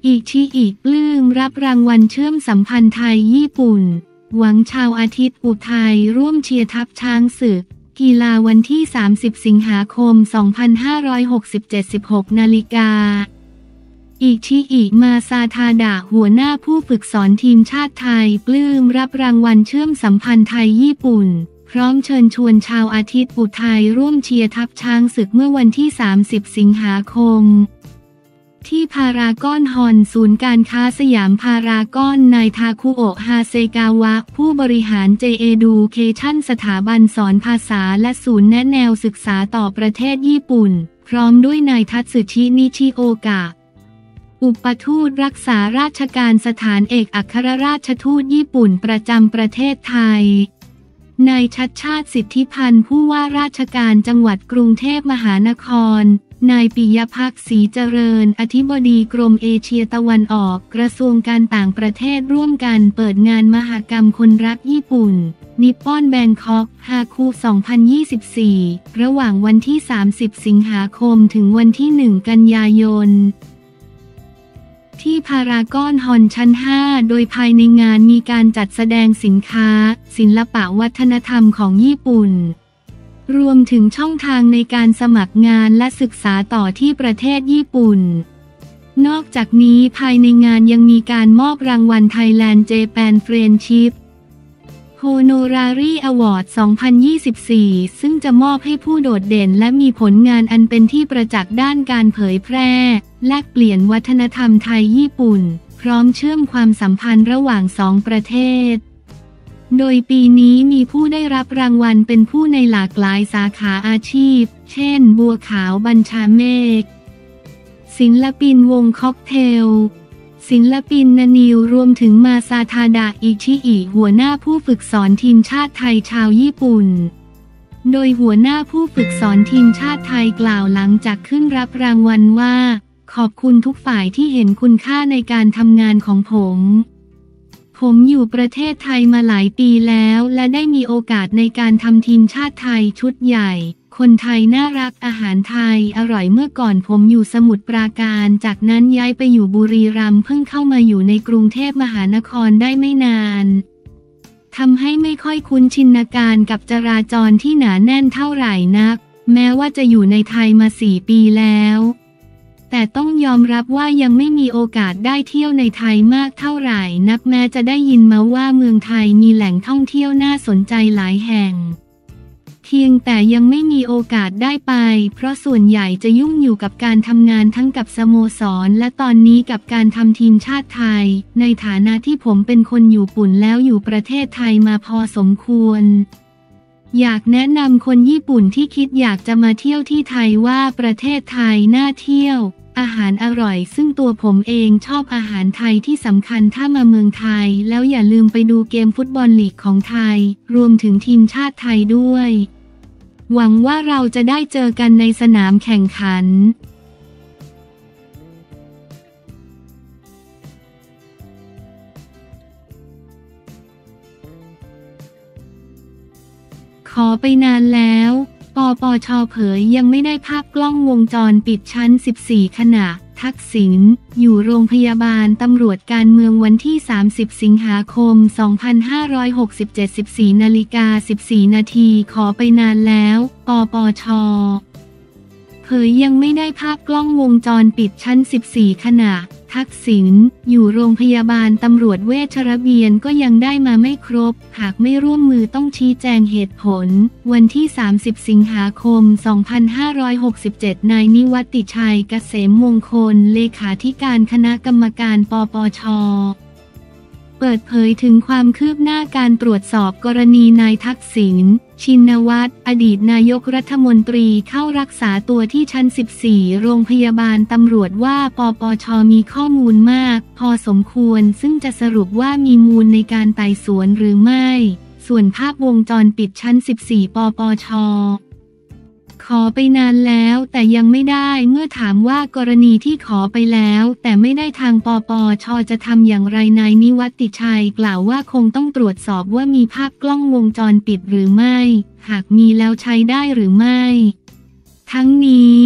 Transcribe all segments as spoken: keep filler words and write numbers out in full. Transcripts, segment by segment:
อิชิอิปลื้มรับรางวัลเชื่อมสัมพันธ์ไทยญี่ปุ่นหวังชาวอาทิตย์อุทัยร่วมเชียร์ทัพช้างศึกกีฬาวันที่สามสิบสิงหาคมสองพันห้าร้อยหกสิบเจ็ด สิบหกนาฬิกาอิชิอิมาซาทาดะหัวหน้าผู้ฝึกสอนทีมชาติไทยปลื้มรับรางวัลเชื่อมสัมพันธ์ไทยญี่ปุ่นพร้อมเชิญชวนชาวอาทิตย์อุทัยร่วมเชียร์ทัพช้างศึกเมื่อวันที่สามสิบสิงหาคมที่พารากอนฮอนศูนย์การค้าสยามพารากอนนายทาคุโอะฮาเซกาวะผู้บริหาร เจ เอ Education สถาบันสอนภาษาและศูนย์แนะแนวศึกษาต่อประเทศญี่ปุ่นพร้อมด้วยนายทัตสึชินิชิโอกะอุปทูตรักษาราชการสถานเอกอัครราชทูตญี่ปุ่นประจำประเทศไทยนายชัชชาติสิทธิพันธ์ผู้ว่าราชการจังหวัดกรุงเทพมหานครนายปิยภักดิ์ศรีเจริญอธิบดีกรมเอเชียตะวันออกกระทรวงการต่างประเทศร่วมกันเปิดงานมหกรรมคนรักญี่ปุ่นนิปปอนแบงคอกฮาคุสองพันยี่สิบสี่ระหว่างวันที่สามสิบสิงหาคมถึงวันที่หนึ่งกันยายนที่พารากอนฮอนชั้นห้าโดยภายในงานมีการจัดแสดงสินค้าศิลปะวัฒนธรรมของญี่ปุ่นรวมถึงช่องทางในการสมัครงานและศึกษาต่อที่ประเทศญี่ปุ่นนอกจากนี้ภายในงานยังมีการมอบรางวัล Thailand Japan Friendship Honorary Award สองพันยี่สิบสี่ซึ่งจะมอบให้ผู้โดดเด่นและมีผลงานอันเป็นที่ประจักษ์ด้านการเผยแพร่แลกเปลี่ยนวัฒนธรรมไทยญี่ปุ่นพร้อมเชื่อมความสัมพันธ์ระหว่างสองประเทศโดยปีนี้มีผู้ได้รับรางวัลเป็นผู้ในหลากหลายสาขาอาชีพเช่นบัวขาวบัญชาเมฆศิลปินวงค็อกเทลศิลปินนานิวรวมถึงมาซาทาดะอิชิอิหัวหน้าผู้ฝึกสอนทีมชาติไทยชาวญี่ปุ่นโดยหัวหน้าผู้ฝึกสอนทีมชาติไทยกล่าวหลังจากขึ้นรับรางวัลว่าขอบคุณทุกฝ่ายที่เห็นคุณค่าในการทำงานของผมผมอยู่ประเทศไทยมาหลายปีแล้วและได้มีโอกาสในการทำทีมชาติไทยชุดใหญ่คนไทยน่ารักอาหารไทยอร่อยเมื่อก่อนผมอยู่สมุทรปราการจากนั้นย้ายไปอยู่บุรีรัมย์เพิ่งเข้ามาอยู่ในกรุงเทพมหานครได้ไม่นานทำให้ไม่ค่อยคุ้นชินการกับจราจรที่หนาแน่นเท่าไหร่นักแม้ว่าจะอยู่ในไทยมาสี่ปีแล้วแต่ต้องยอมรับว่ายังไม่มีโอกาสได้เที่ยวในไทยมากเท่าไหร่นักแม้จะได้ยินมาว่าเมืองไทยมีแหล่งท่องเที่ยวน่าสนใจหลายแห่งเพียงแต่ยังไม่มีโอกาสได้ไปเพราะส่วนใหญ่จะยุ่งอยู่กับการทำงานทั้งกับสโมสรและตอนนี้กับการทำทีมชาติไทยในฐานะที่ผมเป็นคนอยู่ญี่ปุ่นแล้วอยู่ประเทศไทยมาพอสมควรอยากแนะนำคนญี่ปุ่นที่คิดอยากจะมาเที่ยวที่ไทยว่าประเทศไทยน่าเที่ยวอาหารอร่อยซึ่งตัวผมเองชอบอาหารไทยที่สำคัญถ้ามาเมืองไทยแล้วอย่าลืมไปดูเกมฟุตบอลลีกของไทยรวมถึงทีมชาติไทยด้วยหวังว่าเราจะได้เจอกันในสนามแข่งขันขอไปนานแล้วปปช.เผยยังไม่ได้ภาพกล้องวงจรปิดชั้นสิบสี่ขณะทักษิณอยู่โรงพยาบาลตำรวจการเมืองวันที่สามสิบสิงหาคมสองพันห้าร้อยหกสิบเจ็ด สิบสี่นาฬิกาสิบสี่นาทีขอไปนานแล้วปปช.เผยยังไม่ได้ภาพกล้องวงจรปิดชั้นสิบสี่ขณะทักษิณอยู่โรงพยาบาลตำรวจเวชระเบียนก็ยังได้มาไม่ครบหากไม่ร่วมมือต้องชี้แจงเหตุผลวันที่สามสิบสิงหาคมสองพันห้าร้อยหกสิบเจ็ดนายนิวัติชัยเกษมมงคลเลขาธิการคณะกรรมการปปช.เปิดเผยถึงความคืบหน้าการตรวจสอบกรณีนายทักษิณชินวัตรอดีตนายกรัฐมนตรีเข้ารักษาตัวที่ชั้นสิบสี่โรงพยาบาลตำรวจว่าปปช.มีข้อมูลมากพอสมควรซึ่งจะสรุปว่ามีมูลในการไต่สวนหรือไม่ส่วนภาพวงจรปิดชั้นสิบสี่ปปช.ขอไปนานแล้วแต่ยังไม่ได้เมื่อถามว่ากรณีที่ขอไปแล้วแต่ไม่ได้ทางปปช.จะทำอย่างไรนายนิวัติชัยกล่าวว่าคงต้องตรวจสอบว่ามีภาพกล้องวงจรปิดหรือไม่หากมีแล้วใช้ได้หรือไม่ทั้งนี้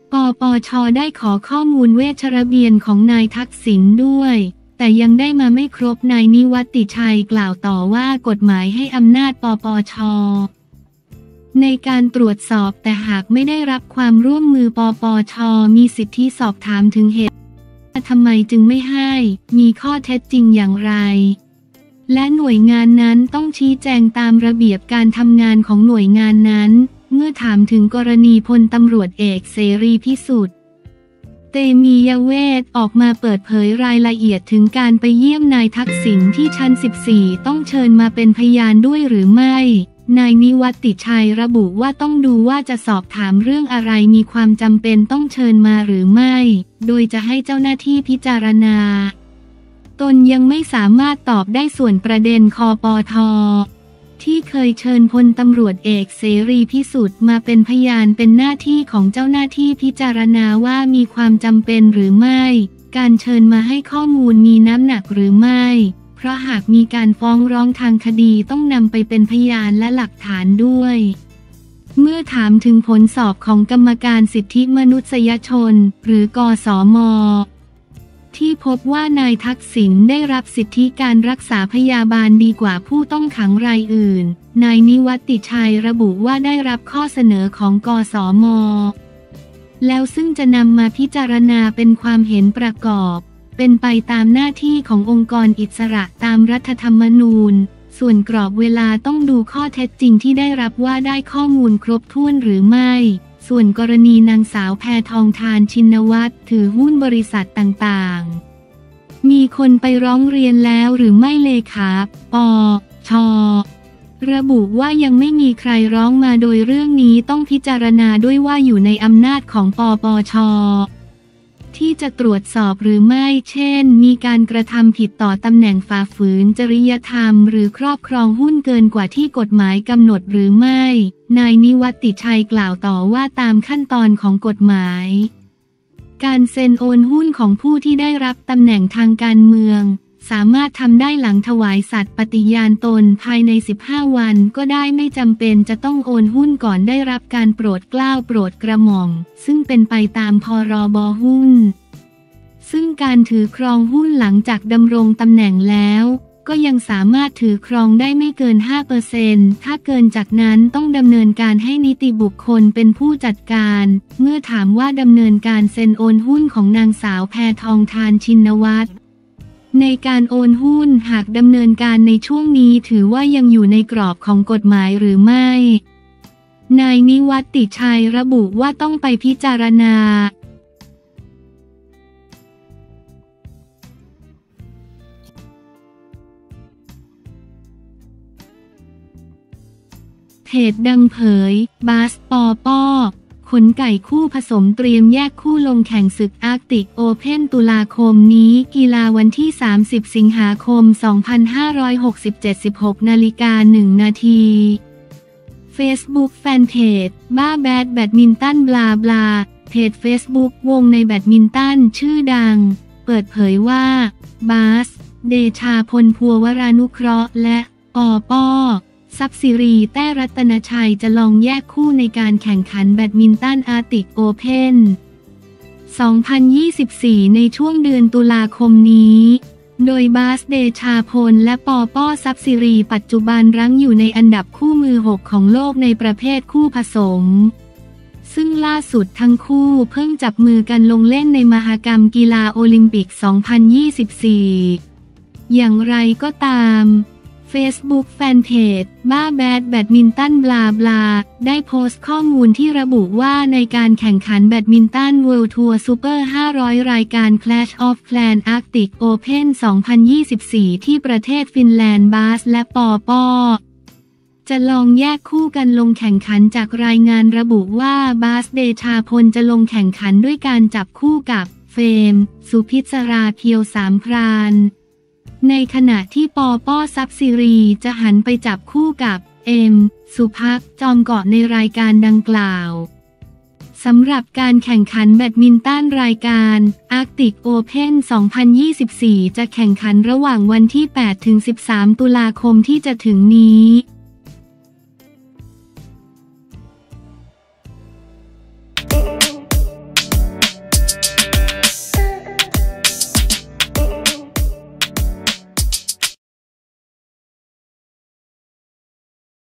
ปปช.ได้ขอข้อมูลเวชระเบียนของนายทักษิณด้วยแต่ยังได้มาไม่ครบนายนิวัติชัยกล่าวต่อว่ากฎหมายให้อำนาจปปช.ในการตรวจสอบแต่หากไม่ได้รับความร่วมมือปปช.มีสิทธิสอบถามถึงเหตุทำไมจึงไม่ให้มีข้อเท็จจริงอย่างไรและหน่วยงานนั้นต้องชี้แจงตามระเบียบการทำงานของหน่วยงานนั้นเมื่อถามถึงกรณีพลตำรวจเอกเสรีพิสุทธิ์เตมียเวทออกมาเปิดเผยรายละเอียดถึงการไปเยี่ยมนายทักษิณที่ชั้นสิบสี่ต้องเชิญมาเป็นพยานด้วยหรือไม่นายนิวัติชัยระบุว่าต้องดูว่าจะสอบถามเรื่องอะไรมีความจำเป็นต้องเชิญมาหรือไม่โดยจะให้เจ้าหน้าที่พิจารณาตนยังไม่สามารถตอบได้ส่วนประเด็นคปท.ที่เคยเชิญพลตำรวจเอกเสรีพิสุทธิ์มาเป็นพยานเป็นหน้าที่ของเจ้าหน้าที่พิจารณาว่ามีความจำเป็นหรือไม่การเชิญมาให้ข้อมูลมีน้ำหนักหรือไม่เพราะหากมีการฟ้องร้องทางคดีต้องนำไปเป็นพยานและหลักฐานด้วยเมื่อถามถึงผลสอบของกรรมการสิทธิมนุษยชนหรือกสม.ที่พบว่านายทักษิณได้รับสิทธิการรักษาพยาบาลดีกว่าผู้ต้องขังรายอื่นนายนิวัติชัยระบุว่าได้รับข้อเสนอของกสม.แล้วซึ่งจะนำมาพิจารณาเป็นความเห็นประกอบเป็นไปตามหน้าที่ขององค์กรอิสระตามรัฐธรรมนูญส่วนกรอบเวลาต้องดูข้อเท็จจริงที่ได้รับว่าได้ข้อมูลครบถ้วนหรือไม่ส่วนกรณีนางสาวแพทองธารชินวัตรถือหุ้นบริษัทต่างๆมีคนไปร้องเรียนแล้วหรือไม่เลขาปช.ระบุว่ายังไม่มีใครร้องมาโดยเรื่องนี้ต้องพิจารณาด้วยว่าอยู่ในอำนาจของปปช.ที่จะตรวจสอบหรือไม่เช่นมีการกระทำผิดต่อตำแหน่งฝ่าฝืนจริยธรรมหรือครอบครองหุ้นเกินกว่าที่กฎหมายกำหนดหรือไม่นายนิวัติชัยกล่าวต่อว่าตามขั้นตอนของกฎหมายการเซ็นโอนหุ้นของผู้ที่ได้รับตำแหน่งทางการเมืองสามารถทำได้หลังถวายสัตย์ปฏิญาณตนภายในสิบห้าวันก็ได้ไม่จำเป็นจะต้องโอนหุ้นก่อนได้รับการโปรดเกล้าโปรดกระหม่อมซึ่งเป็นไปตามพรบหุ้นซึ่งการถือครองหุ้นหลังจากดำรงตำแหน่งแล้วก็ยังสามารถถือครองได้ไม่เกิน ห้าเปอร์เซ็นต์ ถ้าเกินจากนั้นต้องดำเนินการให้นิติบุคคลเป็นผู้จัดการเมื่อถามว่าดำเนินการเซ็นโอนหุ้นของนางสาวแพทองธารชินวัตรในการโอนหุ้นหากดำเนินการในช่วงนี้ถือว่ายังอยู่ในกรอบของกฎหมายหรือไม่นายนิวัติชัยระบุว่าต้องไปพิจารณาเพจดังเผยบาสปอปอขนไก่คู่ผสมเตรียมแยกคู่ลงแข่งศึกอาร์กติกโอเพ่นตุลาคมนี้กีฬาวันที่สามสิบสิงหาคมสองพันห้าร้อยหกสิบเจ็ด สิบหกนาฬิกาหนึ่งนาที Facebook แฟนเพจบ้าแบดแบดมินตันบลาบลาเพจ Facebook วงในแบดมินตันชื่อดังเปิดเผยว่าบาสเดชาพลภัววรานุเคราะห์และปอปอทรัพย์สิริแต้รัตนชัยจะลองแยกคู่ในการแข่งขันแบดมินตันอาร์ติกโอเพ่นสองพันยี่สิบสี่ในช่วงเดือนตุลาคมนี้โดยบาสเดชาพลและปอปอทรัพย์สิริปัจจุบันรั้งอยู่ในอันดับคู่มือหกของโลกในประเภทคู่ผสมซึ่งล่าสุดทั้งคู่เพิ่งจับมือกันลงเล่นในมหกรรมกีฬาโอลิมปิกสองพันยี่สิบสี่อย่างไรก็ตามFacebook แฟนเพจบ้าแบดแบดมินตันบลาบลาได้โพสต์ข้อมูลที่ระบุว่าในการแข่งขันแบดมินตัน World Tour Super ห้าร้อยรายการ Clash of Clans Arctic Open สองพันยี่สิบสี่ที่ประเทศฟินแลนด์บาสและปอปอจะลองแยกคู่กันลงแข่งขันจากรายงานระบุว่าบาสเดชาพลจะลงแข่งขันด้วยการจับคู่กับเฟมสุพิศราเพียวสามพรานในขณะที่ปอปอทรัพย์สิริจะหันไปจับคู่กับเอ็มสุภักจอมเกาะในรายการดังกล่าวสำหรับการแข่งขันแบดมินตันรายการ Arctic Open สองพันยี่สิบสี่จะแข่งขันระหว่างวันที่ แปดถึงสิบสาม ตุลาคมที่จะถึงนี้